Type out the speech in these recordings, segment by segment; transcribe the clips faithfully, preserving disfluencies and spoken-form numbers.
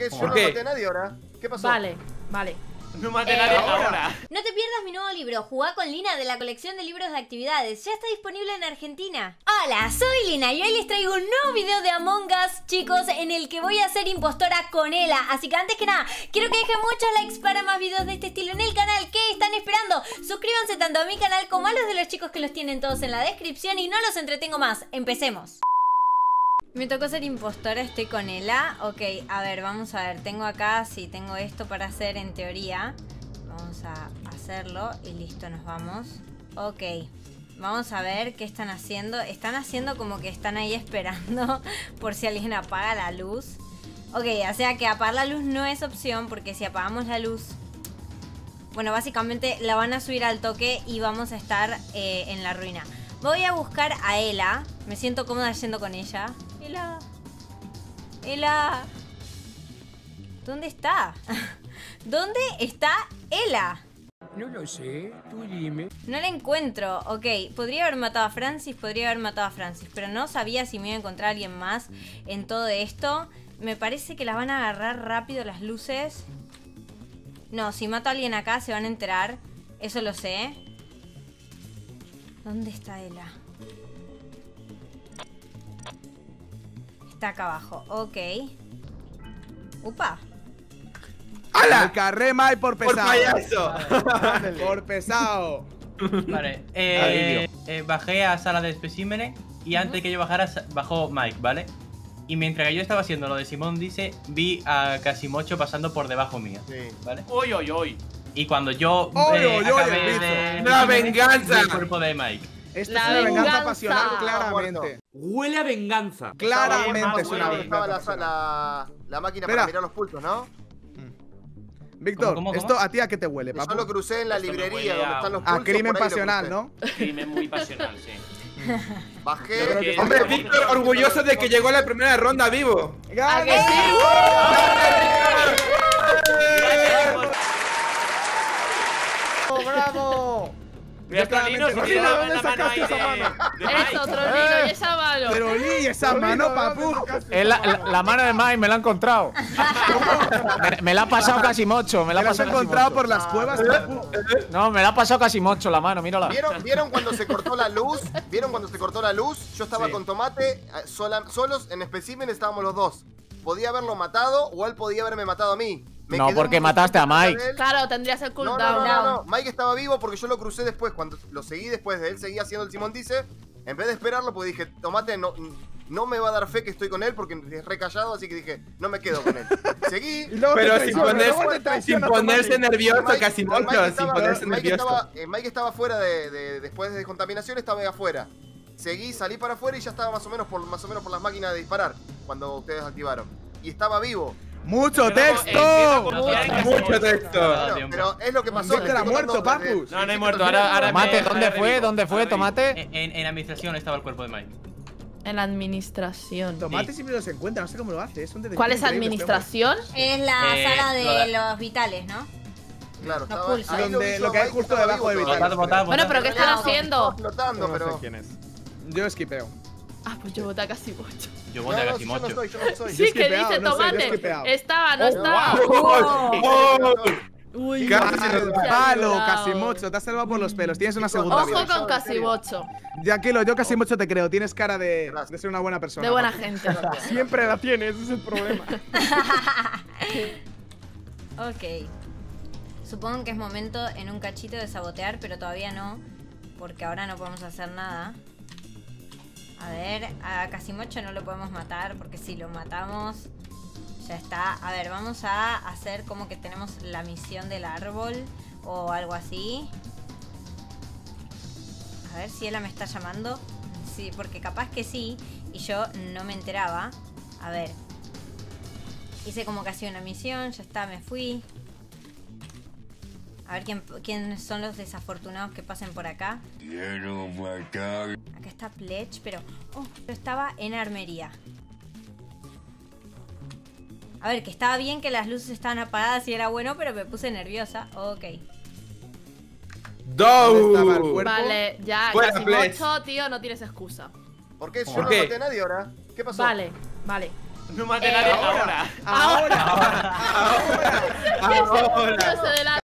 ¿Qué? Yo no maté a nadie ahora. ¿Qué pasó? Vale, vale. No maté a Eh, nadie ahora. ahora. No te pierdas mi nuevo libro, Jugá con Lina, de la colección de libros de actividades. Ya está disponible en Argentina. Hola, soy Lina y hoy les traigo un nuevo video de Among Us, chicos, en el que voy a ser impostora con Ela. Así que antes que nada, quiero que dejen muchos likes para más videos de este estilo en el canal. ¿Qué están esperando? Suscríbanse tanto a mi canal como a los de los chicos que los tienen todos en la descripción y no los entretengo más. Empecemos. Me tocó ser impostora, estoy con Ela. Ok, a ver, vamos a ver. Tengo acá, sí, tengo esto para hacer en teoría. Vamos a hacerlo y listo, nos vamos. Ok, vamos a ver qué están haciendo. Están haciendo como que están ahí esperando por si alguien apaga la luz. Ok, o sea que apagar la luz no es opción, porque si apagamos la luz... Bueno, básicamente la van a subir al toque y vamos a estar eh, en la ruina. Voy a buscar a Ela. Me siento cómoda yendo con ella. Ela. Ela. ¿Dónde está? ¿Dónde está Ela? No lo sé, tú dime. No la encuentro. Ok, podría haber matado a Francis, podría haber matado a Francis, pero no sabía si me iba a encontrar a alguien más en todo esto. Me parece que las van a agarrar rápido las luces. No, si mato a alguien acá se van a enterar. Eso lo sé. ¿Dónde está Ela? Está acá abajo, ok. Upa. ¡Hala! El carré mal por pesado. ¡Por payaso! Por pesado. Vale, eh, eh, bajé a sala de especímenes y antes de que yo bajara bajó Mike, ¿vale? Y mientras que yo estaba haciendo lo de Simón dice, vi a Casimocho pasando por debajo mía, Sí. ¿vale? ¡Uy, uy, uy! Y cuando yo Oy, eh, oy, oy, acabé el bicho. de... ¡Una vi venganza! el cuerpo de Mike. Esto La es una venganza venganza. pasional, Ah, claramente. Huele a venganza. Claramente es una Estaba, estaba la, venganza. la, la máquina Espera. para mirar los pulsos, ¿no? Víctor, ¿Cómo, cómo, ¿esto cómo? a ti a qué te huele, Yo papu? lo crucé en la Esto me librería huele donde a- están los pulsos. A crimen por ahí lo pasional, crucé. ¿no? Crimen muy pasional, sí. Bajé. Yo creo que- Hombre, Víctor, orgulloso de que llegó a la primera ronda vivo. ¿A que sí? ¡Bravo, bravo! Mira, Trolino, si tiene la, ¿Dónde la mano ahí sacaste esa de, mano? de Mike. Eso, Trolino, y esa mano. Pero Lee, esa mano, papu. Es la, la, la mano de Mike, me la he encontrado. me, me la ha pasado casi mocho, me la ¿Te ha la has pasado casi encontrado mocho. por las cuevas, papu? No, me la ha pasado casi mocho la mano, mírala. ¿Vieron, ¿Vieron cuando se cortó la luz? ¿Vieron cuando se cortó la luz? Yo estaba Sí. con Tomate, eh, sola- solos en especímen estábamos los dos. Podía haberlo matado o él podía haberme matado a mí. Me No, quedé porque un mataste a poquito Mike. de él. Claro, tendrías el No, cooldown. no, no, no, no. Mike estaba vivo porque yo lo crucé después. Cuando lo seguí después de él, seguía haciendo el Simón dice. En vez de esperarlo, pues dije, Tomate no, no me va a dar fe que estoy con él porque es recallado, así que dije, no me quedo con él. Seguí. Y luego te Pero sin, traiciona, ponerse, luego te sin traiciona ponerse Tomate. nervioso, Mike- Casimocho, Mike sin estaba- ponerse Mike nervioso. estaba, eh, Mike estaba fuera de, de- después de descontaminación, estaba ahí afuera. Seguí, salí para afuera y ya estaba más o menos por más o menos por las máquinas de disparar cuando ustedes activaron. Y estaba vivo. ¡Mucho Pero, texto! eh, Mucho, Mucho texto. Pero, pero es lo que pasó. Víctor ha muerto, papus. No, no he muerto, ahora- ahora Tomate, me- ¿dónde ahora fue? revivo. ¿Dónde fue, Ahora Tomate? En, en, en administración estaba el cuerpo de Mike. En la administración. Tomate siempre los encuentra, no sé cómo lo hace. Es un detective ¿Cuál es increíble este administración? Es la Eh, sala de lo de- los vitales, ¿no? Claro, Los estaba pulsos. ahí Donde- hizo lo que hay Mike, justo estaba debajo de vivo Vitales. todavía. Votad, votad, Bueno, votad. pero ¿qué están No, haciendo? Estaba flotando, hombre. No pero. sé quién es. Yo esquipeo. Ah, pues yo voté a Casimocho. Yo No, voté a no, yo no Casimocho. soy, yo no soy. Yo Sí, que skipeado, dice no sé, yo Tomate. skipeado. Estaba, no Oh, estaba. ¡Oh! Uy, Casi se nos ha Palo, ayudado. Casimocho, te has salvado por los pelos. Tienes una segunda Ojo vida. con Casimocho. Ya que lo, yo Casimocho te creo. Tienes cara de, Gracias. de ser una buena persona. De buena papu. gente. Siempre la tienes, ese es el problema. Ok. Supongo que es momento en un cachito de sabotear, pero todavía no. Porque ahora no podemos hacer nada. A ver, a Casimocho no lo podemos matar, porque si lo matamos ya está. A ver, vamos a hacer como que tenemos la misión del árbol o algo así. A ver si ella me está llamando. Sí, porque capaz que sí y yo no me enteraba. A ver. Hice como que hacía una misión, ya está, me fui. A ver quién, quién son los desafortunados que pasen por acá. Acá está Pledge, pero... Oh, pero estaba en armería. A ver, que estaba bien que las luces estaban apagadas y era bueno, pero me puse nerviosa. Ok. ¿Dónde estaba el ¡Dou! cuerpo? Vale, ya, Fuera, Casimocho, tío, no tienes excusa. ¿Por qué? Yo ¿Por no qué? maté a nadie ahora. ¿Qué pasó? Vale, vale. No mate Eh, nadie ahora. ahora. Ahora. Ahora. Yo sé de la-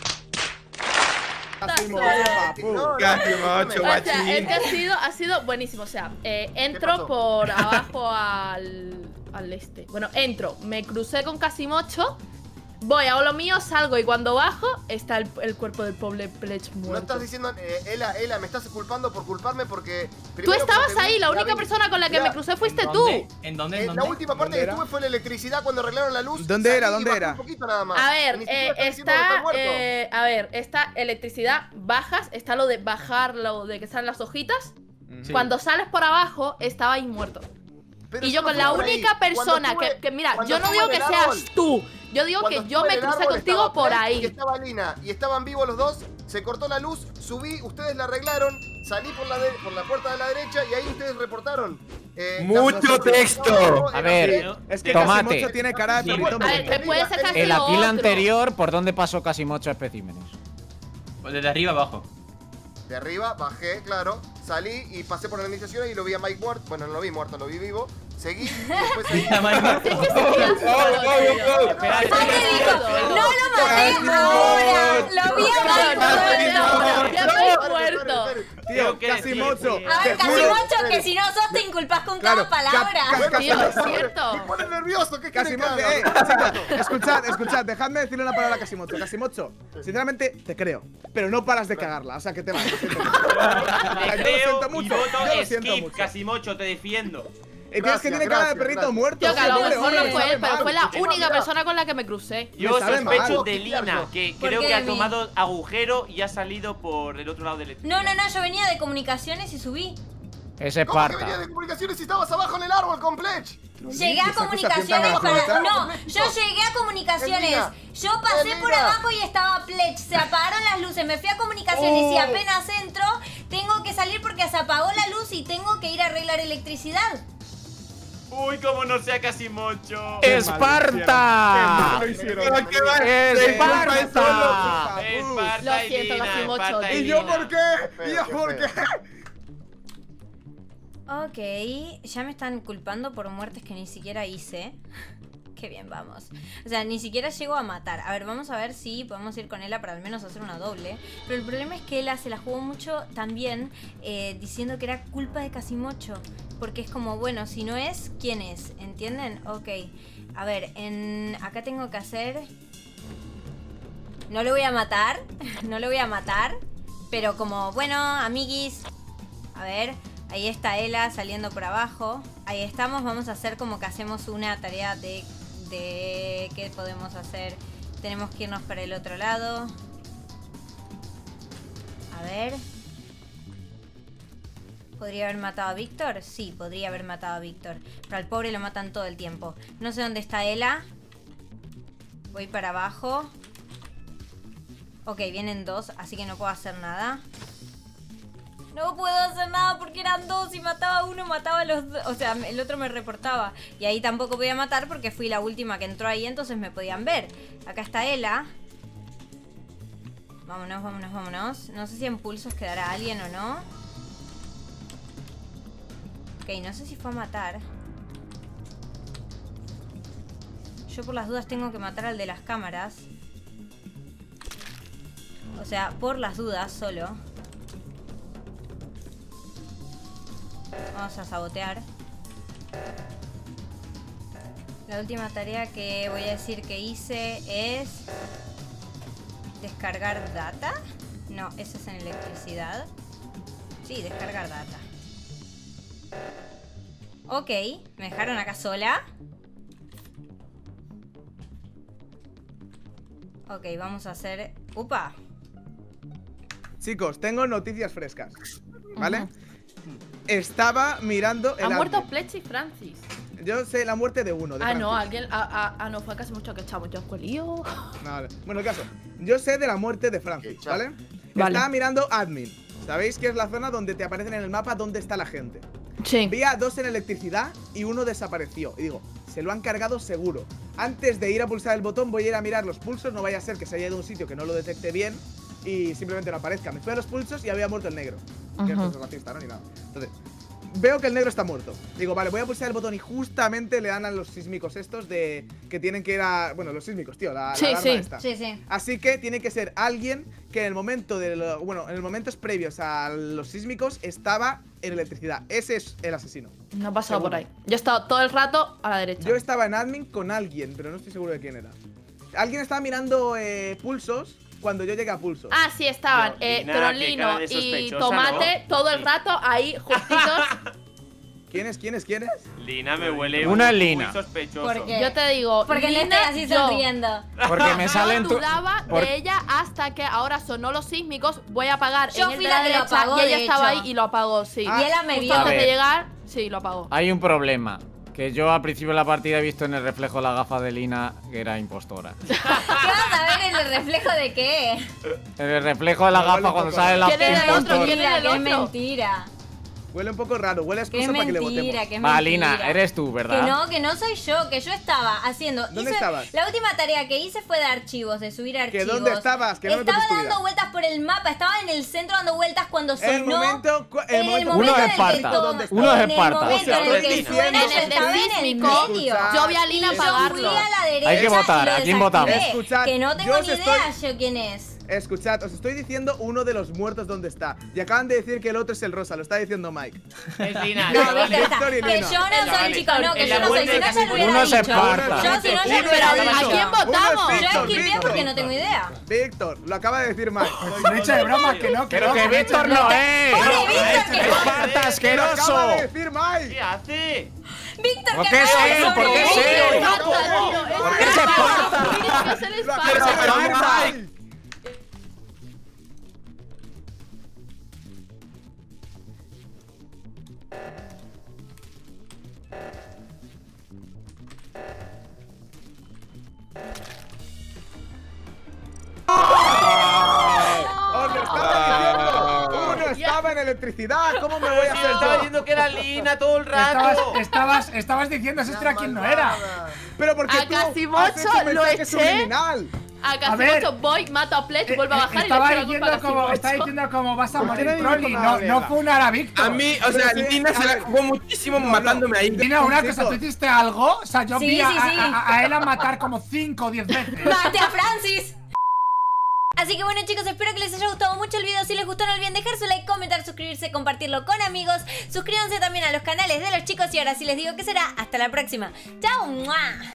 Casimo, No, papu. no, Casimo ocho, no, O sea, guachín. es que ha sido, ha sido buenísimo. O sea, eh, entro pasó? por abajo al, al este. Bueno, entro, me crucé con Casimocho, voy, hago lo mío, salgo y cuando bajo está el, el cuerpo del pobre Pledge No muerto. estás diciendo, eh, Ela, Ela, me estás culpando por culparme porque. Tú primero estabas porque te vi, ahí, la única vi. persona con la que Mirá, me crucé fuiste ¿En tú. dónde? ¿En dónde? ¿En eh, dónde? la última parte ¿Dónde que era? estuve fue la electricidad cuando arreglaron la luz. ¿Dónde Salí era? y ¿Dónde bajé era? Un poquito nada más. A ver, Ni siquiera eh, estás diciendo que está está, muerto. eh, a ver, esta electricidad, bajas, está lo de bajar, lo de que salen las hojitas. Sí. Cuando sales por abajo, estaba ahí muerto. Pero Y yo no con fui la por ahí. única Cuando persona estuve- que, que, mira, cuando yo no estuve digo en que el seas árbol, tú. Yo digo cuando que yo estuve me en el crucé árbol contigo estaba por Fred ahí. Y estaba Lina y estaban vivos los dos. Se cortó la luz, subí, ustedes la arreglaron, salí por la, de- por la puerta de la derecha y ahí ustedes reportaron. Eh, Mucho la- texto. A ver, Era- Es que Tomate. Casimocho tiene cara de Sí. perrito A ver, muerto. que puede ser casi El lo Aquila otro. anterior, ¿por dónde pasó Casimocho a especímenes? Pues desde arriba abajo. De arriba, bajé, claro, salí y pasé por la iniciación y lo vi a Mike muerto. Bueno, no lo vi muerto, lo vi vivo. Seguí y después seguí. Ya, Mike. Es que seguías Oh, oh, oh. Espera, Ah, me dijo, no lo maté Casimo. ahora. Lo vi No, a no, Mike. no, no, ya estoy Esperen, muerto. esperen, esperen. Tío, Tengo que Casimocho. decir, A ver, te juro- Casimocho, que si no sos te inculpas con Claro, cada ca- palabra. ca- Tío, es Me cierto. pone nervioso, ¿qué quieren que Casimocho, haga? eh, chicos, escuchad, escuchad, dejadme decirle una palabra a Casimocho. Casimocho, sinceramente, te creo, pero no paras de cagarla, o sea, que te vas. Lo siento mucho. Te Yo lo creo siento y mucho, voto yo lo siento skip, mucho. Casimocho, te defiendo. Y tienes que Gracias, tiene cara de gracias, perrito gracias. muerto. Tío, que a lo pobre mejor hombre, no me fue sabe él, pero mal. fue la Encima, única mira. persona con la que me crucé. Yo sabe sospecho mal. de Lina, que ¿Por creo qué que de ha mí? tomado agujero y ha salido por el otro lado del No, no, no, yo venía de comunicaciones y subí. Es ¿Cómo que venía Esparta. de comunicaciones si estabas abajo en el árbol con Pledge? Llegué a esa acusación comunicaciones tan para. gratuita. No, yo llegué a comunicaciones. Elina, Yo pasé por Elina. abajo y estaba Pledge. Se apagaron las luces. Me fui a comunicaciones y Oh. apenas entro, tengo que salir porque se apagó la luz y tengo que ir a arreglar electricidad. Uy, como no sea Casimocho. ¡Esparta! Lo hicieron. Pero qué va- se culpa él solo. ¡Esparta! Esparta Lo y siento, Lina, Casimocho, Esparta ¿Y yo Lina. por qué? ¿Y yo Qué por feo. qué? Ok, ya me están culpando por muertes que ni siquiera hice. Qué bien, vamos. O sea, ni siquiera llego a matar. A ver, vamos a ver si podemos ir con Ela para al menos hacer una doble. Pero el problema es que Ela se la jugó mucho también eh, diciendo que era culpa de Casimocho. Porque es como, bueno, si no es, ¿quién es? ¿Entienden? Ok. A ver, en acá tengo que hacer... No lo voy a matar. No lo voy a matar. Pero como, bueno, amiguis. A ver... Ahí está Ela saliendo por abajo. Ahí estamos, vamos a hacer como que hacemos una tarea de, de qué podemos hacer. Tenemos que irnos para el otro lado. A ver. ¿Podría haber matado a Víctor? Sí, podría haber matado a Víctor. Pero al pobre lo matan todo el tiempo. No sé dónde está Ela. Voy para abajo. Ok, vienen dos, así que no puedo hacer nada. No puedo hacer nada porque eran dos y mataba a uno, mataba a los dos. O sea, el otro me reportaba. Y ahí tampoco podía matar porque fui la última que entró ahí, entonces me podían ver. Acá está Ela. Vámonos, vámonos, vámonos. No sé si en pulsos quedará alguien o no. Ok, no sé si fue a matar. Yo por las dudas tengo que matar al de las cámaras. O sea, por las dudas solo. Vamos a sabotear. La última tarea que voy a decir que hice es... ¿Descargar data? No, eso es en electricidad. Sí, descargar data. Ok, me dejaron acá sola. Ok, vamos a hacer... ¡Upa! Chicos, tengo noticias frescas, ¿vale? Estaba mirando el Ha muerto admin. Pledge y Francis. Yo sé la muerte de uno. De Ah, no, Francis. alguien. Ah, ah, ah, no, fue casi mucho que echamos. Yo fue lío. No, vale. Bueno, el caso. Yo sé de la muerte de Francis, Qué ¿vale? Vale. Estaba mirando admin. ¿Sabéis que es la zona donde te aparecen en el mapa dónde está la gente? Sí. Vi a dos en electricidad y uno desapareció. Y digo, se lo han cargado seguro. Antes de ir a pulsar el botón voy a ir a mirar los pulsos. No vaya a ser que se haya ido a un sitio que no lo detecte bien y simplemente no aparezca. Me fui a los pulsos y había muerto el negro. Que Ajá. es racista, ¿no? Ni nada. Entonces, veo que el negro está muerto. Digo, vale, voy a pulsar el botón y justamente le dan a los sísmicos estos de que tienen que ir a… Bueno, los sísmicos, tío, la, Sí, la alarma sí. esta. Sí, sí. Así que tiene que ser alguien que en el momento de lo- bueno, en los momentos previos a los sísmicos estaba en electricidad. Ese es el asesino. No ha pasado Seguro. por ahí. Yo he estado todo el rato a la derecha. Yo estaba en admin con alguien, pero no estoy seguro de quién era. Alguien estaba mirando eh, pulsos cuando yo llegué a pulsos. Ah, sí, estaban No, eh, Lina, qué Trolino cara de y sospechosa, Tomate todo el rato ahí justitos. ¿Quién es? ¿Quién es? ¿Quién es? Lina me huele Una muy, Lina. muy sospechoso. ¿Por qué? Yo te digo, Porque no Lina, estoy así yo, sonriendo. Porque me salen Yo tu. dudaba por- de ella hasta que ahora sonó los sísmicos. Voy a apagar Yo en el fui de la la que lo derecha apagó, y ella de estaba hecho. ahí y lo apagó, sí. Ah, Y ella me Justo vio. A antes de ver. llegar, sí, lo apagó. Hay un problema. Que yo al principio de la partida he visto en el reflejo de la gafa de Lina que era impostora. ¿Qué vas a ver en el reflejo de qué? En el reflejo de la Me huele gafa un cuando poco sale la ¿Quién era el otro? impostora. ¿Quién era Mentira, el que es otro? mentira. Huele un poco raro, huele a Que excusa es para que le mentira, votemos. que es Va, mentira. Lina, eres tú, ¿verdad? Que no, que no soy yo, que yo estaba haciendo. ¿Dónde hice- estabas? La última tarea que hice fue de archivos, de subir archivos. dónde estabas? Que no me Estaba cuentes tu dando vida. vueltas por el mapa, estaba en el centro dando vueltas cuando sonó. El momento, cu- el en el momento, momento Uno en es el que Esparta. toma- Uno es en el Esparta. momento O sea, en el estoy que diciendo- suena, yo En el estaba en el sísmico, medio. yo vi a Lina Y yo apagarlo. fui a la derecha Hay que votar, y lo ¿a quién votamos? desactivé. Escuchad, Que no tengo yo ni os idea estoy- yo quién es. Escuchad, os estoy diciendo uno de los muertos dónde está. Y acaban de decir que el otro es el rosa, lo está diciendo Mike. Es Lina, No, chavales. Víctor, está. Víctor y Que Lina. yo no soy, Chavales, chicos, no, que en yo la no soy. Si vuelta no, de ya lo hubiera Uno es dicho. Esparta. Yo, si no, ya Sí, lo pero hubiera ¿a dicho. quién votamos? Uno es Yo Víctor, esquivé Víctor, porque no tengo idea. Víctor, lo acaba de decir Mike. No he hecho de broma, que no, que Pero no. que no he hecho Víctor de no broma. es. Pobre No, Víctor, es que Esparta Lo acaba asqueroso. de decir Mike. ¿Qué hace? Víctor, ¿Por que qué no es él? es ¿Por qué es sobre él? mí. Esparta, tío, ¿Por qué es Esparta? Es el Lo acaba de Esparta. decir Esparta. Mike. Os lo estaba diciendo. Uno estaba en electricidad. ¿Cómo me voy a hacer Estaba yo? diciendo que era Lina todo el Estabas, rato. estabas, estabas diciendo ese era quien no era. Pero porque A tú Casimocho has hecho un lo mensaje eché. subliminal. A casi ver. mucho voy, mato a Pledge, Eh, vuelvo a eh, bajar y le estaba echo la culpa diciendo a como, Casimocho. está diciendo como vas a ¿Por qué morir, nadie Trolli. dijo No, nada de no ella? fue a Víctor. A mí, o sea, Pero sí, Lina se a la ver. jugó muchísimo No, no. matándome ahí. Dina, una Chicos. cosa, ¿tú hiciste algo? O sea, yo Sí, vi a, sí, sí. a- a él a matar como cinco o diez veces. ¡Mate a Francis! Así que bueno, chicos, espero que les haya gustado mucho el video. Si les gustó, no olviden dejar su like, comentar, suscribirse, compartirlo con amigos. Suscríbanse también a los canales de los chicos. Y ahora sí les digo que será hasta la próxima. ¡Chao! ¡Mua!